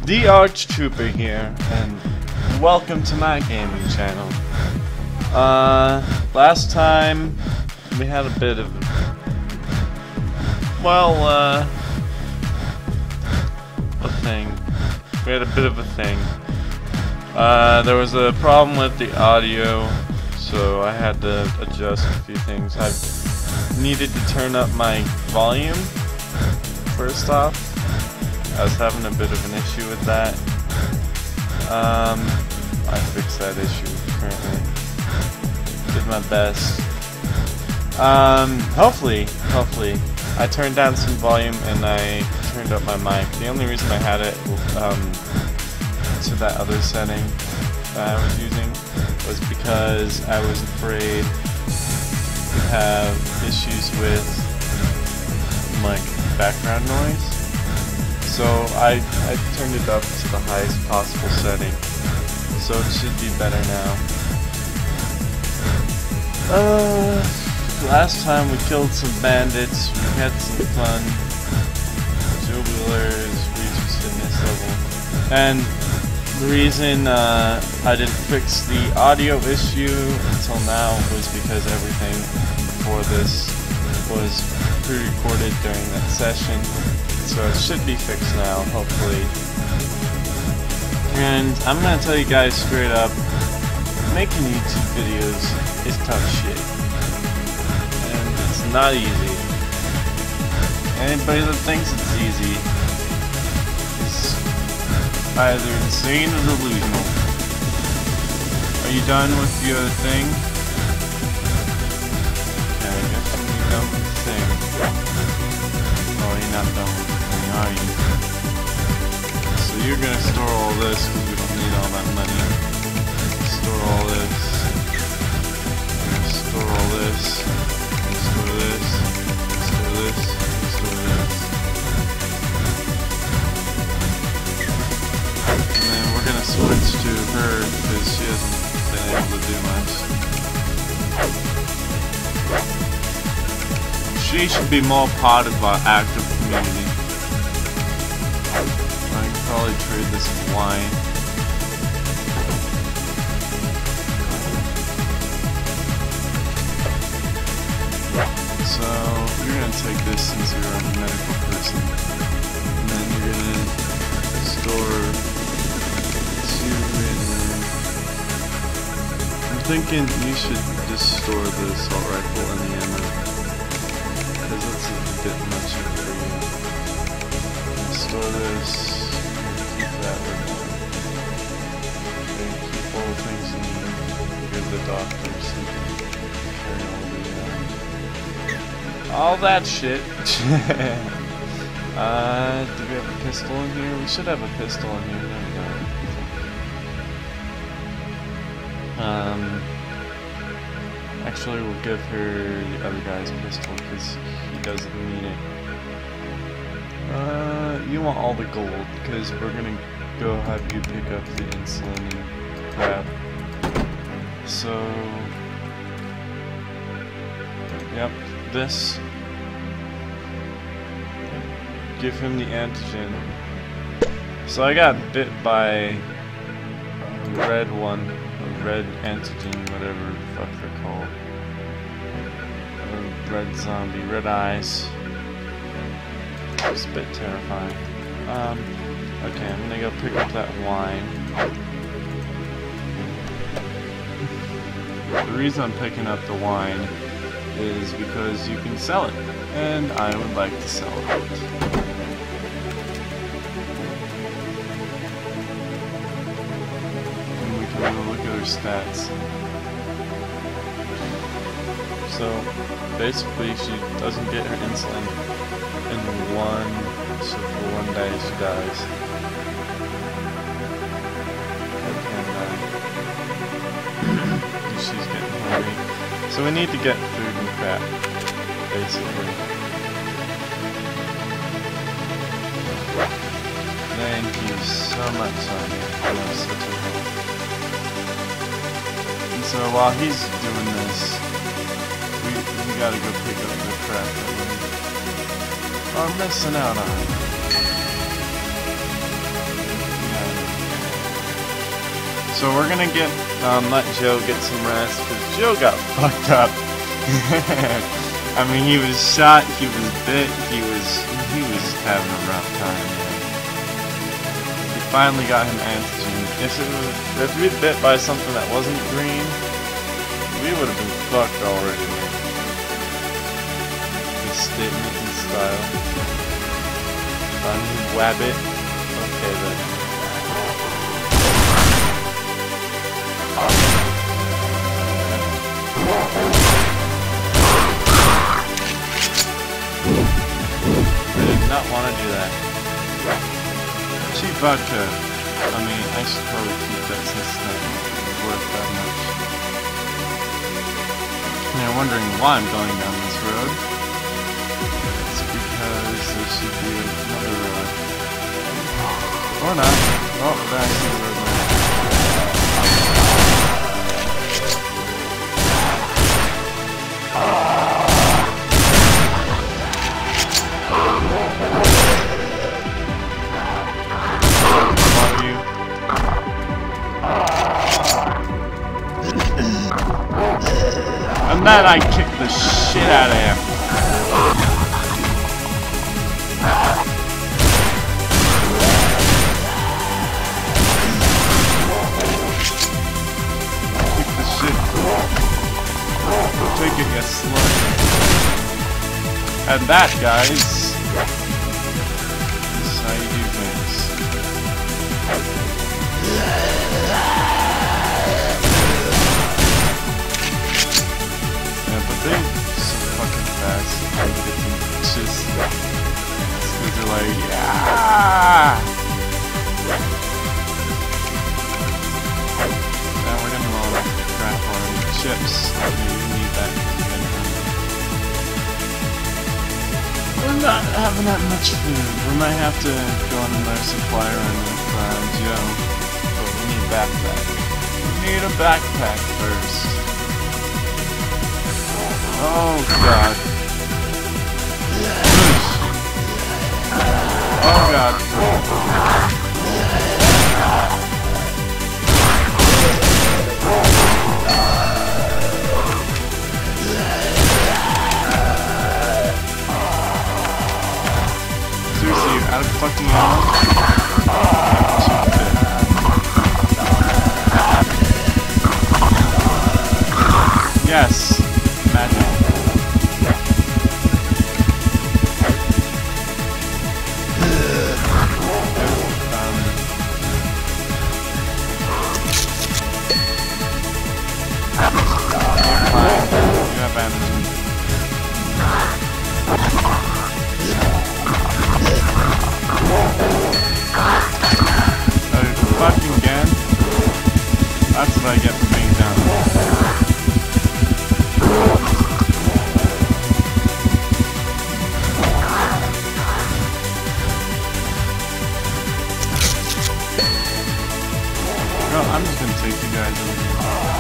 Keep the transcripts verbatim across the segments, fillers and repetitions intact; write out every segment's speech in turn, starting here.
The Arch Trooper here, and welcome to my gaming channel. Uh, last time we had a bit of, well, uh, a thing. We had a bit of a thing. Uh, there was a problem with the audio, so I had to adjust a few things. I needed to turn up my volume, first off. I was having a bit of an issue with that. Um, I fixed that issue currently. Did my best. Um, hopefully, hopefully. I turned down some volume and I turned up my mic. The only reason I had it um, to that other setting that I was using was because I was afraid to have issues with like background noise. So I, I turned it up to the highest possible setting, so it should be better now. Uh, last time we killed some bandits, we had some fun, jubilers, reached in this level, and the reason uh, I didn't fix the audio issue until now was because everything before this was pre-recorded during that session. So it should be fixed now, hopefully. And I'm gonna tell you guys straight up, making YouTube videos is tough shit. And it's not easy. Anybody that thinks it's easy is either insane or delusional. Are you done with the other thing? Okay, I guess you're done with the thing. Oh, you're not done with it. Are you? So you're gonna store all this because we don't need all that money. Store all this. Store all this. Store this. Store this. Store this. And then we're gonna switch to her because she hasn't been able to do much. She should be more part of our active community. I can probably trade this wine. So you're gonna take this since you're a medical person, and then you're gonna store two in there. I'm thinking you should just store the assault rifle and the ammo, because that's a bit much for you. Store this. That would okay, keep all the things you need. Go to the doctor so you can carry all the uh, all that shit. uh, do we have a pistol in here? We should have a pistol in here. There we go. Um, actually, we'll give her the other guy's pistol because he doesn't need it. Uh, you want all the gold, because we're gonna go have you pick up the insulin and crap. So, yep, this. Give him the antigen. So I got bit by the red one, the red antigen, whatever the fuck they're called. Or red zombie, red eyes. It's a bit terrifying. Um, okay, I'm gonna go pick up that wine. The reason I'm picking up the wine is because you can sell it, and I would like to sell it. And we can have a look at her stats. So, basically, she doesn't get her insulin in one, so for one day she dies. And uh, she's getting hungry. So we need to get food and crap, basically. Thank you so much, Sonya. You are such a help. And so while he's doing this, we, we gotta go pick up the crap that we are missing out on. So we're gonna get um, let Joe get some rest because Joe got fucked up. I mean, he was shot, he was bit, he was he was having a rough time. Man. We finally got him antigen. If it was, if we'd bit by something that wasn't green, we would have been fucked already. Man. His statement and style. Funny wabbit. Okay then. I did not want to do that. Cheap vodka. I mean, I should probably keep that since it's not worth that much. And you're wondering why I'm going down this road. It's because there should be another road. Or not. Oh, there I see the road now. And then I kicked the shit out of him. Kick the shit. Take it, you slut. And that, guys, is how you do things. They're so fucking fast. It's just, because they're like, yeah. Now we're gonna roll crap on chips. Maybe we need that. We're not having that much food. We might have to go on another supply run with uh, Joe. But we need a backpack. We need a backpack first. Oh god. Oh god. Seriously, you're out of fucking ammo? Yes. Imagine. Fucking again. That's what I get for being down. Girl, I'm just gonna take you guys over here.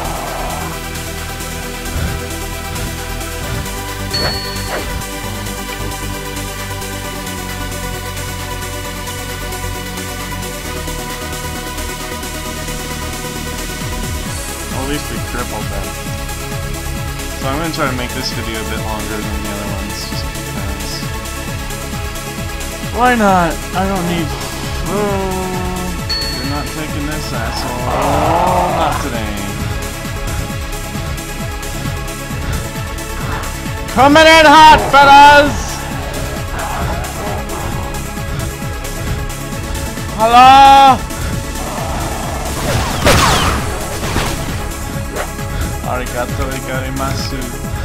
At least we crippled them. So I'm going to try to make this video a bit longer than the other ones, just because. Why not? I don't need food. You're not taking this, asshole. Oh, not today. Coming in hot, fellas! Hello? Arigato gozaimasu.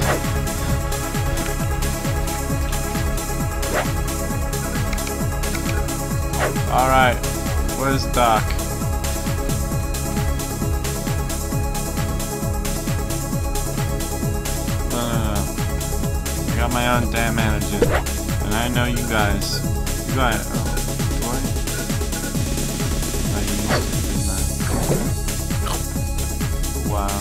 Alright, where's Doc? No, no, no. I got my own damn antigen. And I know you guys. You guys. Oh, do I? I used to, didn't I? Wow.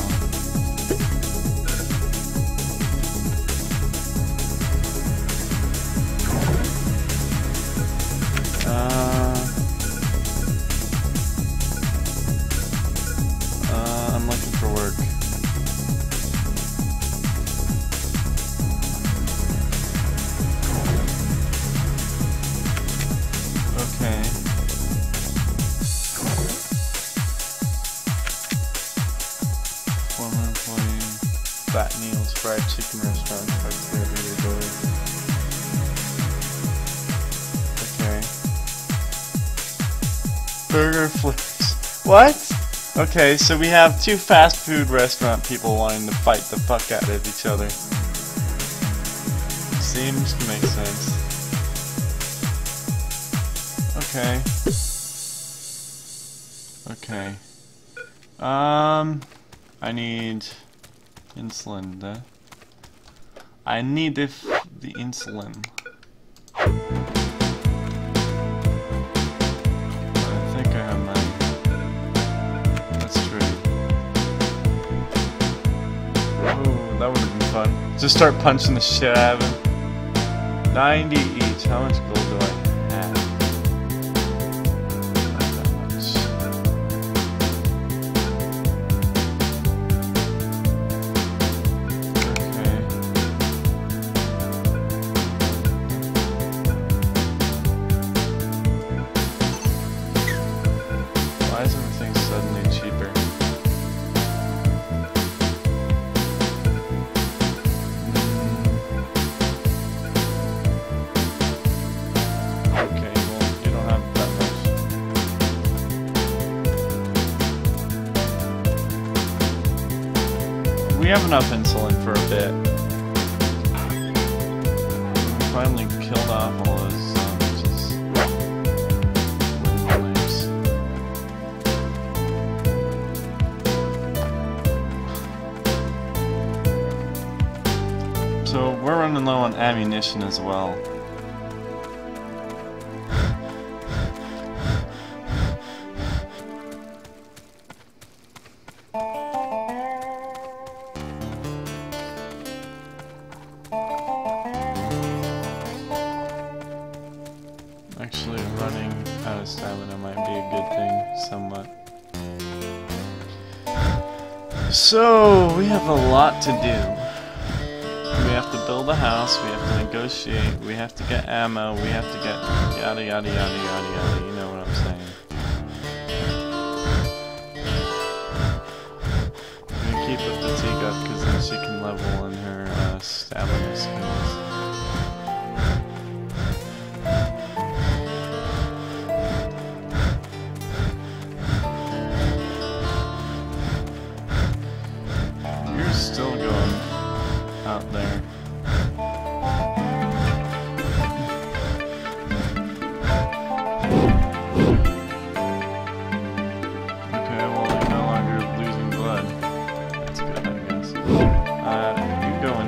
fried chicken restaurant right there near your door. Okay. Burger flips. What? Okay, so we have two fast food restaurant people wanting to fight the fuck out of each other. Seems to make sense. Okay. Okay. Um, I need insulin. The I need the f the insulin. I think I have mine. That's true. Oh, that would have been fun. Just start punching the shit out of him. ninety each. How much gold do I have? Not that much. Okay. Why is everything suddenly cheaper? We have enough insulin for a bit. We finally killed off all those zombies. So we're running low on ammunition as well. Actually, running out of stamina might be a good thing, somewhat. So, we have a lot to do. We have to build a house, we have to negotiate, we have to get ammo, we have to get yada yada yada yada yada, you know what I'm saying. I'm gonna keep the fatigue up because then she can level in her uh, stamina skills. Still going out there. Okay, well, you're no longer losing blood. That's good, I guess. Uh, you go in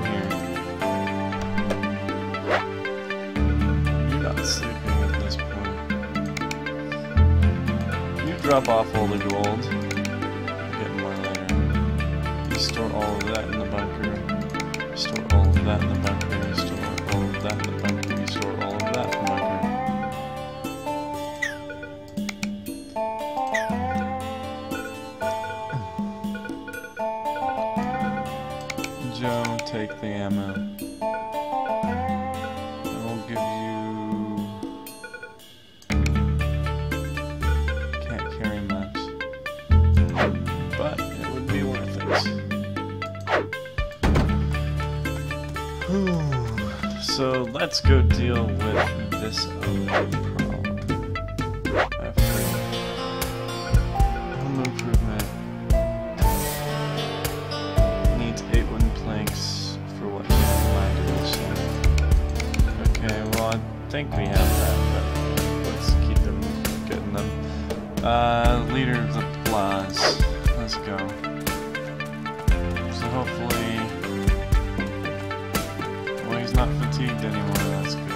here. You're not sleeping at this point. You drop off all the gold. Get more later. You store all of that in the bunker. You store all of that in the bunker. You store all of that in the bunker. You store all of that in the bunker. Joe, take the ammo. I will give you... Can't carry much. But it would be worth it. So let's go deal with this other problem. After home improvement needs eight wooden planks for what my dimension. Okay, well I think we have that, but let's keep them getting them. Uh, leader of the Blahs. Let's go. So hopefully. Not fatigued anymore, that's good.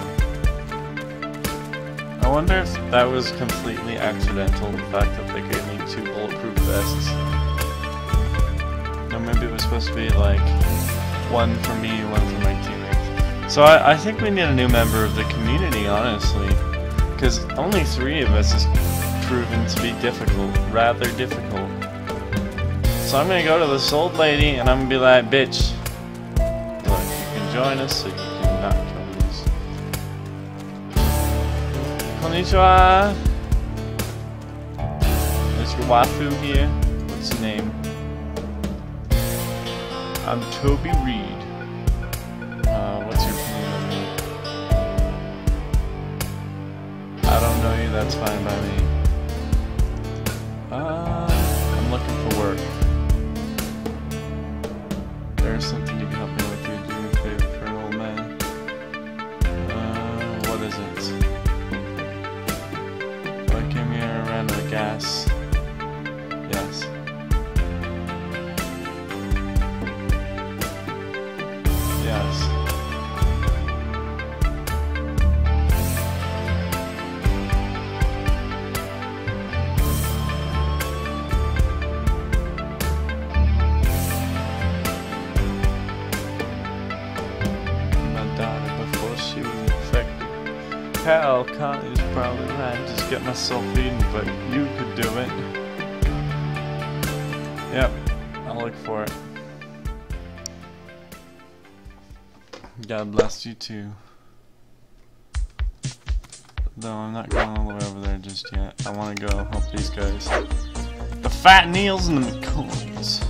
I wonder if that was completely accidental, the fact that they gave me two bulletproof vests. Or maybe it was supposed to be like one for me, one for my teammates. So I, I think we need a new member of the community, honestly. Because only three of us is proven to be difficult, rather difficult. So I'm gonna go to this old lady and I'm gonna be like, bitch, look, you can join us so you can not join us. Konnichiwa! Is your waifu here? What's your name? I'm Toby Reed. that's fine by me. Uh, I'm looking for work. There's something you can help me with. You do me a favor for an old man. Uh, what is it? Oh, I came here around the gas. Yes. Yes. Hell, Connie's probably right. Just get myself eaten, but you could do it. Yep, I'll look for it. God bless you too. Though I'm not going all the way over there just yet. I want to go help these guys. The Fat Neils and the McCoys.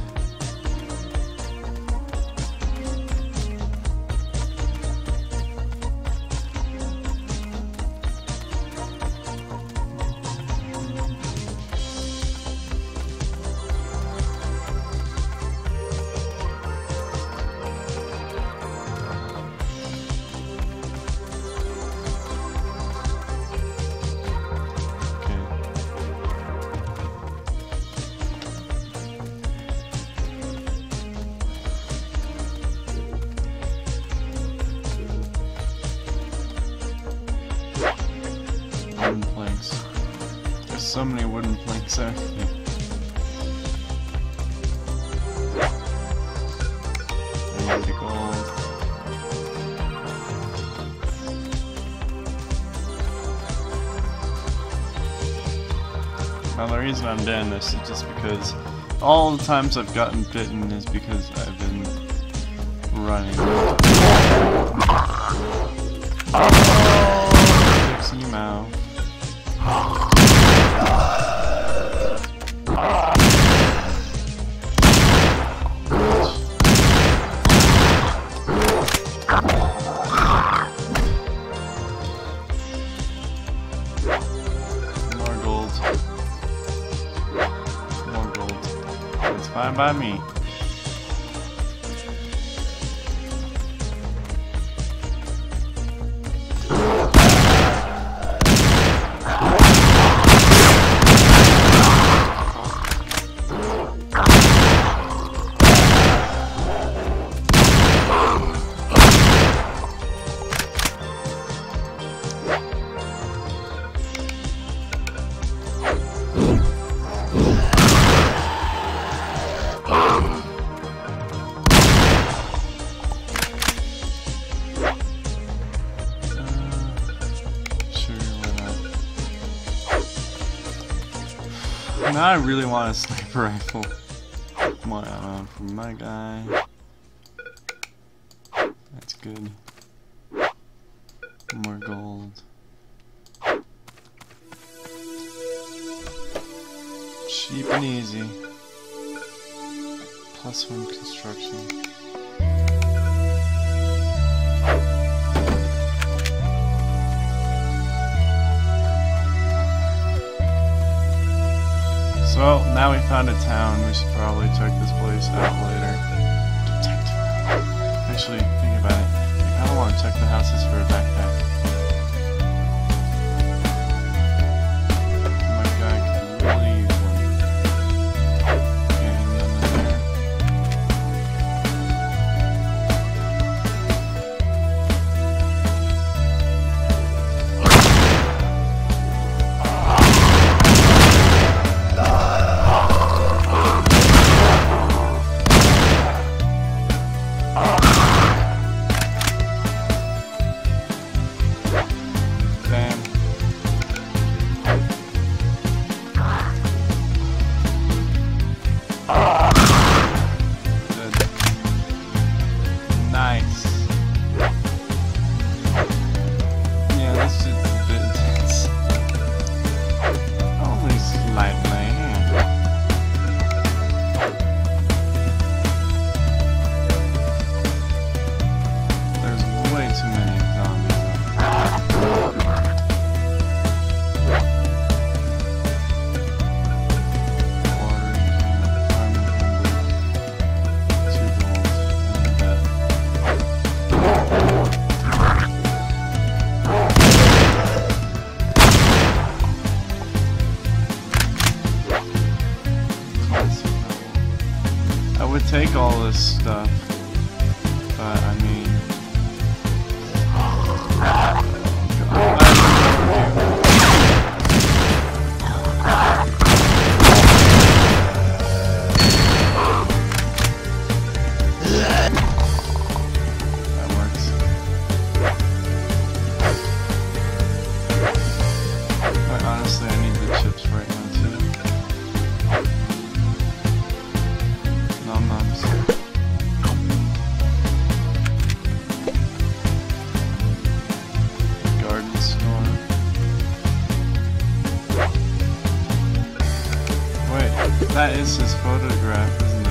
Wooden planks. There's so many wooden planks out here. I need the gold. Now the reason I'm doing this is just because all the times I've gotten bitten is because I've been running. Oh, Dixie Mouth. More gold. More gold. It's fine by me. Now I really want a sniper rifle. My, uh, from my guy. That's good. More gold. Cheap and easy. Plus one construction. So, now we found a town. We should probably check this place out later. Detective. Actually, think about it. I kinda want to check the houses for a backpack. My guy could really use one. Okay, none in there. take all this stuff, but I mean, that works. Quite honestly, I need the chips right now too. Nom noms. Garden store. Wait, that is his photograph, isn't it?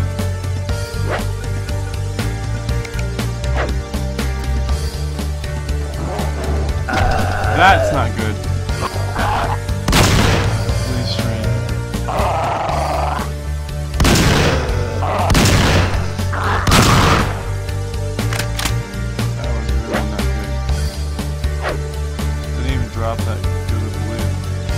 That's not good. Please stream. Drop that good of loot.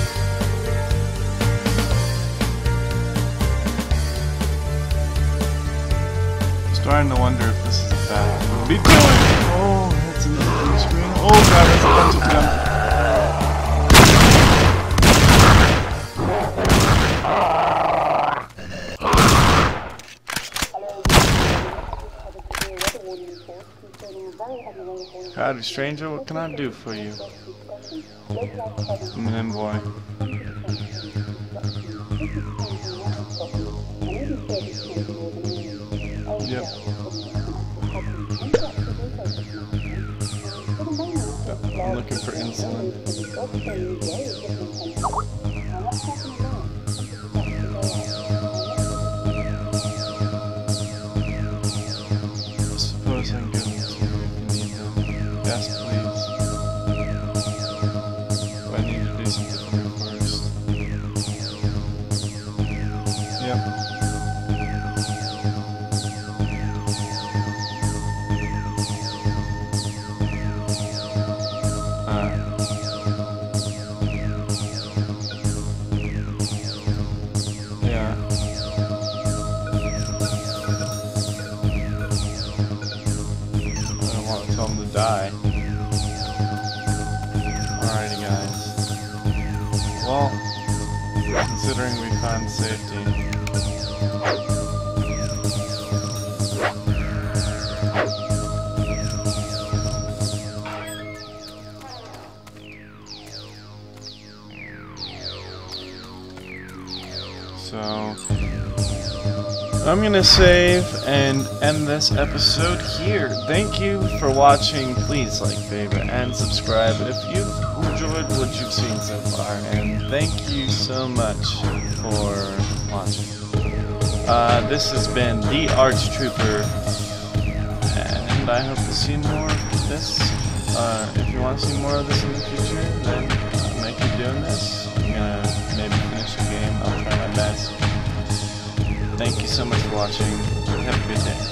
I'm starting to wonder if this is a bad thing to be doing. Oh, that's an blue screen. Oh god, that's a bunch of them. Howdy stranger, what can I do for you? I'm an envoy. Yep. I'm looking for insulin. I suppose I can give them to you if you need them. Yes, please. But I need to do something for you first. Yep. Die. Alrighty guys. Well, considering we found safety. So I'm gonna save and end this episode here. Thank you for watching. Please like, favorite, and subscribe if you've enjoyed what you've seen so far. And thank you so much for watching. Uh, this has been the Arch Trooper, and I hope to see more of this. Uh, if you want to see more of this in the future, then I'll make you doing this. I'm gonna maybe finish the game. I'll try my best. Thank you so much for watching. Have a good day.